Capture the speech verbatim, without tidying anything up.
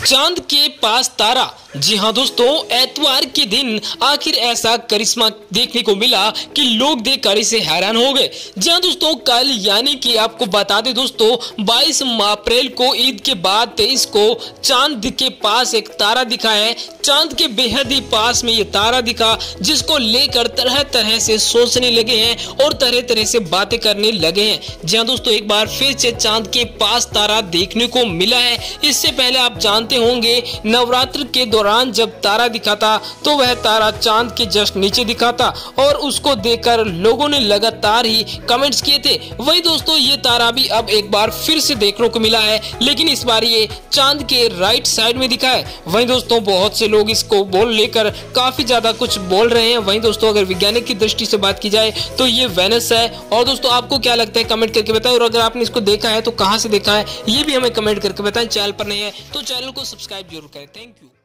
चांद के पास तारा। जी हाँ दोस्तों, एतवार के दिन आखिर ऐसा करिश्मा देखने को मिला कि लोग देखकर इसे हैरान हो गए। जी हाँ दोस्तों, कल यानी कि आपको बता दें दोस्तों, बाईस अप्रैल को ईद के बाद तेईस को चांद के पास एक तारा दिखा है। चांद के बेहद ही पास में ये तारा दिखा, जिसको लेकर तरह तरह से सोचने लगे हैं और तरह तरह से बातें करने लगे हैं। जी हाँ दोस्तों, एक बार फिर से चांद के पास तारा देखने को मिला है। इससे पहले आप जानते होंगे, नवरात्र के दौरान जब तारा दिखा था तो वह तारा चांद के जस्ट नीचे दिखा था और उसको देखकर लोगों ने लगातार ही कमेंट्स किए थे। वही दोस्तों, ये तारा भी अब एक बार फिर से देखने को मिला है, लेकिन इस बार ये चांद के राइट साइड में दिखा है। वहीं दोस्तों, बहुत से लोग इसको बोल लेकर काफी ज्यादा कुछ बोल रहे हैं। वहीं दोस्तों, अगर वैज्ञानिक की दृष्टि से बात की जाए तो ये वेनस है। और दोस्तों, आपको क्या लगता है कमेंट करके बताएं, और अगर आपने इसको देखा है तो कहां से देखा है ये भी हमें कमेंट करके बताएं। चैनल पर नहीं है तो चैनल को सब्सक्राइब जरूर करें। Thank you.